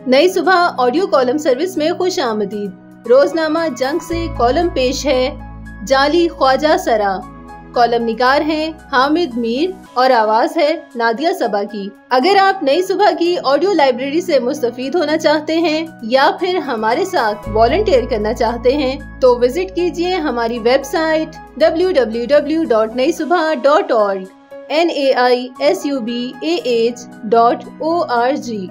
नई सुबह audio column service में खुश आमदीद। रोजनामा जंग से कॉलम पेश है जाली ख्वाजा सरा। कॉलम निगार हैं हामिद मीर और आवाज है नादिया सबा की। अगर आप नई सुबह की ऑडियो लाइब्रेरी से मुस्तफीद होना चाहते हैं या फिर हमारे साथ वॉलंटियर करना चाहते हैं तो विजिट कीजिए हमारी वेबसाइट www.naisubah.org naisubah.org।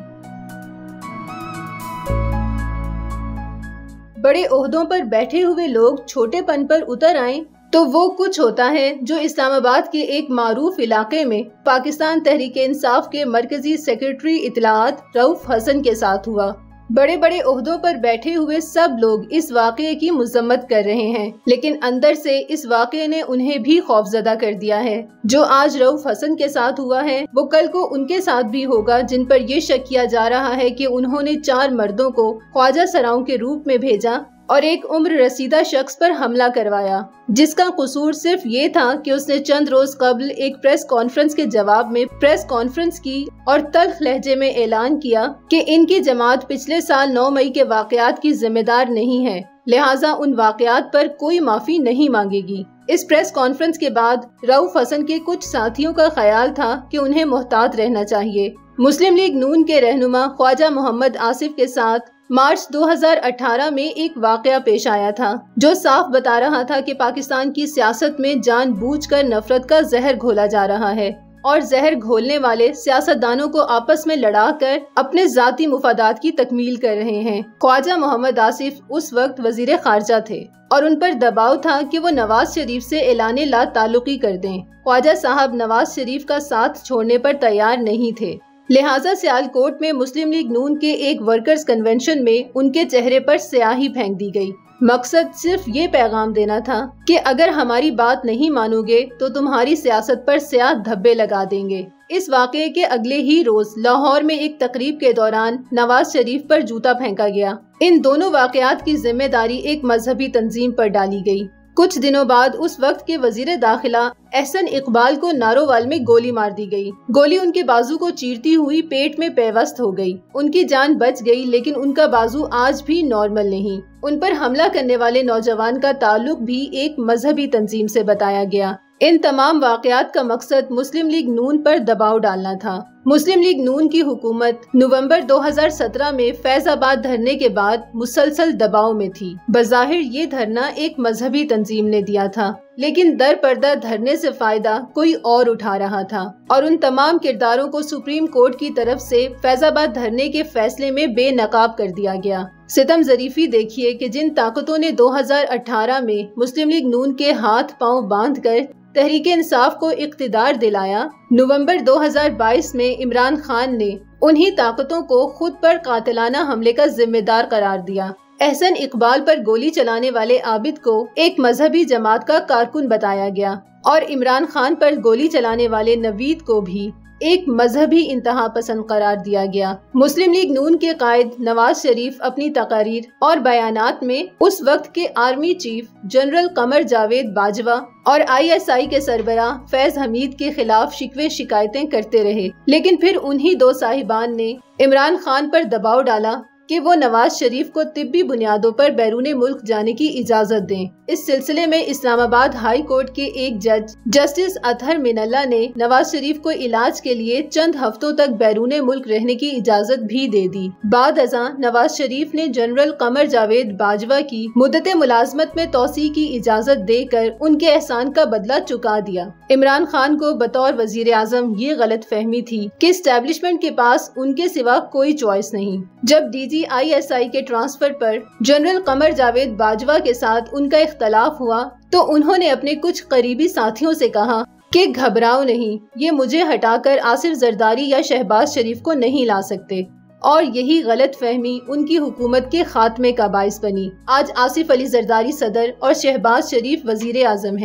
बड़े ओहदों पर बैठे हुए लोग छोटेपन पर उतर आएं तो वो कुछ होता है जो इस्लामाबाद के एक मारूफ इलाके में पाकिस्तान तहरीक इंसाफ के मरकजी सेक्रेटरी इत्तलाआत रऊफ हसन के साथ हुआ। बड़े बड़े ओहदों पर बैठे हुए सब लोग इस वाक़ये की मजम्मत कर रहे हैं, लेकिन अंदर से इस वाक़ये ने उन्हें भी खौफजदा कर दिया है। जो आज रऊफ हसन के साथ हुआ है वो कल को उनके साथ भी होगा, जिन पर ये शक किया जा रहा है कि उन्होंने 4 मर्दों को ख्वाजा सराओं के रूप में भेजा और एक उम्र रसीदा शख्स पर हमला करवाया, जिसका कसूर सिर्फ ये था कि उसने चंद रोज कबल एक प्रेस कॉन्फ्रेंस के जवाब में प्रेस कॉन्फ्रेंस की और तल्ख लहजे में ऐलान किया कि इनकी जमात पिछले साल 9 मई के वाकयात की जिम्मेदार नहीं है, लिहाजा उन वाकयात पर कोई माफी नहीं मांगेगी। इस प्रेस कॉन्फ्रेंस के बाद रऊफ हसन के कुछ साथियों का ख्याल था कि उन्हें मोहतात रहना चाहिए। मुस्लिम लीग नून के रहनुमा ख्वाजा मोहम्मद आसिफ के साथ मार्च 2018 में एक वाकया पेश आया था जो साफ बता रहा था कि पाकिस्तान की सियासत में जानबूझकर नफरत का जहर घोला जा रहा है और जहर घोलने वाले सियासतदानों को आपस में लड़ाकर अपने जाती मुफादात की तकमील कर रहे हैं। ख्वाजा मोहम्मद आसिफ उस वक्त वजीर खारजा थे और उन पर दबाव था कि वो नवाज शरीफ से ऐलाने ला ताल्लुकी कर दें। ख्वाजा साहब नवाज शरीफ का साथ छोड़ने पर तैयार नहीं थे, लिहाजा सियालकोट में मुस्लिम लीग नून के एक वर्कर्स कन्वेंशन में उनके चेहरे पर स्याही फेंक दी गई। मकसद सिर्फ ये पैगाम देना था कि अगर हमारी बात नहीं मानोगे तो तुम्हारी सियासत पर स्याह धब्बे लगा देंगे। इस वाक़ये के अगले ही रोज लाहौर में एक तकरीब के दौरान नवाज शरीफ पर जूता फेंका गया। इन दोनों वाक़यात की जिम्मेदारी एक मजहबी तंजीम पर डाली गई। कुछ दिनों बाद उस वक्त के वजीर दाखिला एहसन इकबाल को नारोवाल में गोली मार दी गई। गोली उनके बाजू को चीरती हुई पेट में पेवस्त हो गई। उनकी जान बच गई, लेकिन उनका बाजू आज भी नॉर्मल नहीं। उन पर हमला करने वाले नौजवान का ताल्लुक भी एक मजहबी तंजीम से बताया गया। इन तमाम वाक़यात का मकसद मुस्लिम लीग नून पर दबाव डालना था। मुस्लिम लीग नून की हुकूमत नवंबर 2017 में फैजाबाद धरने के बाद मुसलसल दबाव में थी। बज़ाहिर ये धरना एक मजहबी तंजीम ने दिया था, लेकिन दर पर्दा धरने से फायदा कोई और उठा रहा था और उन तमाम किरदारों को सुप्रीम कोर्ट की तरफ से फैजाबाद धरने के फैसले में बेनकाब कर दिया गया। सितम ज़रीफी देखिए कि जिन ताकतों ने 2018 में मुस्लिम लीग नून के हाथ पांव बांधकर तहरीक इंसाफ को इख्तिदार दिलाया, नवंबर 2022 में इमरान खान ने उन्हीं ताकतों को खुद पर कातिलाना हमले का जिम्मेदार करार दिया। एहसन इकबाल पर गोली चलाने वाले आबिद को एक मजहबी जमात का कारकुन बताया गया और इमरान खान पर गोली चलाने वाले नवीद को भी एक मजहबी इंतहा पसंद करार दिया गया। मुस्लिम लीग नून के कायद नवाज शरीफ अपनी तकारीर और बयानात में उस वक्त के army chief general Qamar Javed Bajwa और ISI के सरबराह फैज हमीद के खिलाफ शिकवे शिकायतें करते रहे, लेकिन फिर उन्हीं 2 साहिबान ने इमरान खान पर दबाव डाला कि वो नवाज शरीफ को तिब्बी बुनियादों पर बैरूने मुल्क जाने की इजाजत दें। इस सिलसिले में इस्लामाबाद हाई कोर्ट के एक जज जस्टिस अतहर मिनल्ला ने नवाज शरीफ को इलाज के लिए चंद हफ्तों तक बैरूने मुल्क रहने की इजाजत भी दे दी। बाद अज़ां नवाज शरीफ ने जनरल कमर जावेद बाजवा की मुद्दत मुलाजमत में तोसी की इजाजत देकर उनके एहसान का बदला चुका दिया। इमरान खान को बतौर वजीर आजम ये गलत फहमी थी कि एस्टेब्लिशमेंट के पास उनके सिवा कोई चॉइस नहीं। जब ISI के ट्रांसफर पर जनरल कमर जावेद बाजवा के साथ उनका इख्तलाफ हुआ तो उन्होंने अपने कुछ करीबी साथियों से कहा कि घबराओ नहीं, ये मुझे हटाकर आसिफ जरदारी या शहबाज शरीफ को नहीं ला सकते। और यही गलत फहमी उनकी हुकूमत के खात्मे का बाइस बनी। आज आसिफ अली जरदारी सदर और शहबाज शरीफ वजीर आजम हैं,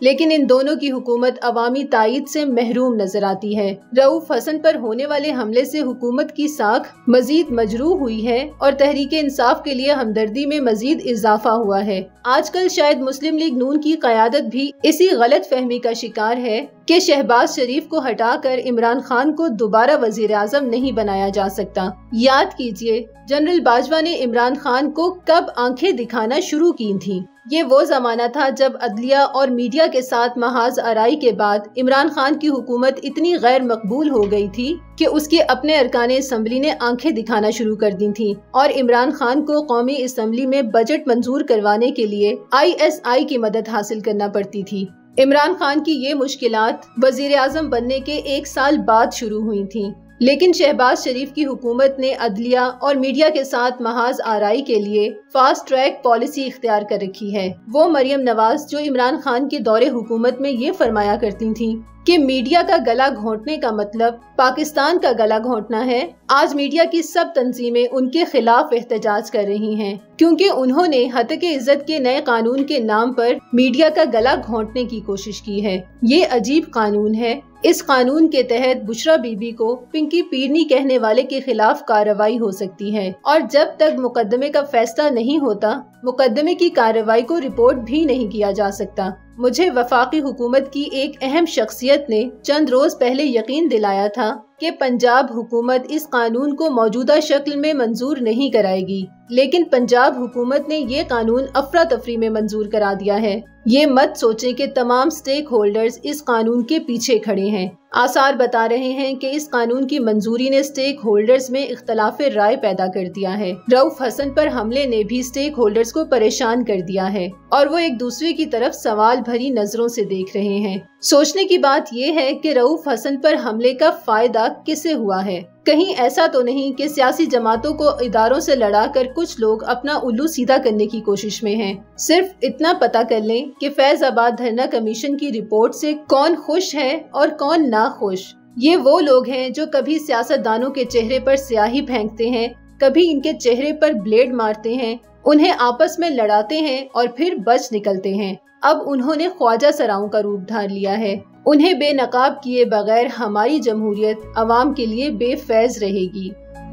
लेकिन इन दोनों की हुकूमत अवामी तायद से महरूम नजर आती है। रऊफ हसन पर होने वाले हमले से हुकूमत की साख मजीद मजरूह हुई है और तहरीक इंसाफ के लिए हमदर्दी में मजीद इजाफा हुआ है। आजकल शायद मुस्लिम लीग नून की क़यादत भी इसी गलत फहमी का शिकार है कि शहबाज शरीफ को हटाकर इमरान खान को दोबारा वजीर आजम नहीं बनाया जा सकता। याद कीजिए, जनरल बाजवा ने इमरान खान को कब आंखें दिखाना शुरू की थी। ये वो जमाना था जब अदलिया और मीडिया के साथ महाज आराई के बाद इमरान खान की हुकूमत इतनी गैर मकबूल हो गई थी कि उसके अपने अरकान असम्बली ने आंखें दिखाना शुरू कर दी थी और इमरान खान को कौमी असम्बली में बजट मंजूर करवाने के लिए ISI की मदद हासिल करना पड़ती थी। इमरान खान की ये मुश्किलात वजीर आजम बनने के 1 साल बाद शुरू हुई थी, लेकिन शहबाज शरीफ की हुकूमत ने अदलिया और मीडिया के साथ महाज आराई के लिए फास्ट ट्रैक पॉलिसी इख्तियार कर रखी है। वो मरियम नवाज जो इमरान खान के दौरे हुकूमत में ये फरमाया करती थी कि मीडिया का गला घोंटने का मतलब पाकिस्तान का गला घोंटना है, आज मीडिया की सब तंजीमें उनके खिलाफ एहतजाज कर रही हैं, क्योंकि उन्होंने हतके इज्जत के नए कानून के नाम पर मीडिया का गला घोंटने की कोशिश की है। ये अजीब कानून है। इस कानून के तहत बुशरा बीबी को पिंकी पीरनी कहने वाले के खिलाफ कार्रवाई हो सकती है और जब तक मुकदमे का फैसला नहीं होता, मुकदमे की कार्रवाई को रिपोर्ट भी नहीं किया जा सकता। मुझे वफाकी हुकूमत की एक अहम शख्सियत ने चंद रोज पहले यकीन दिलाया था कि पंजाब हुकूमत इस कानून को मौजूदा शक्ल में मंजूर नहीं कराएगी, लेकिन पंजाब हुकूमत ने ये कानून अफरा तफरी में मंजूर करा दिया है। ये मत सोचें कि तमाम स्टेक होल्डर्स इस कानून के पीछे खड़े हैं। आसार बता रहे हैं कि इस कानून की मंजूरी ने स्टेक होल्डर्स में इख्तलाफ राय पैदा कर दिया है। रऊफ हसन पर हमले ने भी स्टेक होल्डर्स को परेशान कर दिया है और वो एक दूसरे की तरफ सवाल भरी नजरों से देख रहे हैं। सोचने की बात यह है कि रऊफ हसन पर हमले का फायदा किसे हुआ है? कहीं ऐसा तो नहीं कि सियासी जमातों को इदारों से लड़ाकर कुछ लोग अपना उल्लू सीधा करने की कोशिश में हैं। सिर्फ इतना पता कर लें कि फैजाबाद धरना कमीशन की रिपोर्ट से कौन खुश है और कौन ना खुश। ये वो लोग हैं जो कभी सियासतदानों के चेहरे पर स्याही फेंकते हैं, कभी इनके चेहरे पर ब्लेड मारते हैं, उन्हें आपस में लड़ाते हैं और फिर बच निकलते हैं। अब उन्होंने ख्वाजा सराओं का रूप धार लिया है। उन्हें बेनकाब किए बगैर हमारी जमहूरियत अवाम के लिए बेफैज रहेगी।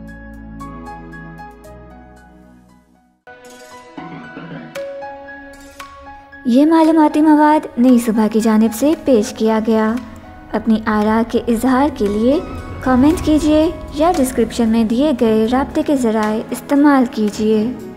ये मालूमाती मवाद नई सुबह की जानिब से पेश किया गया। अपनी आरा के इजहार के लिए कमेंट कीजिए या डिस्क्रिप्शन में दिए गए राब्ते के ज़राए इस्तेमाल कीजिए।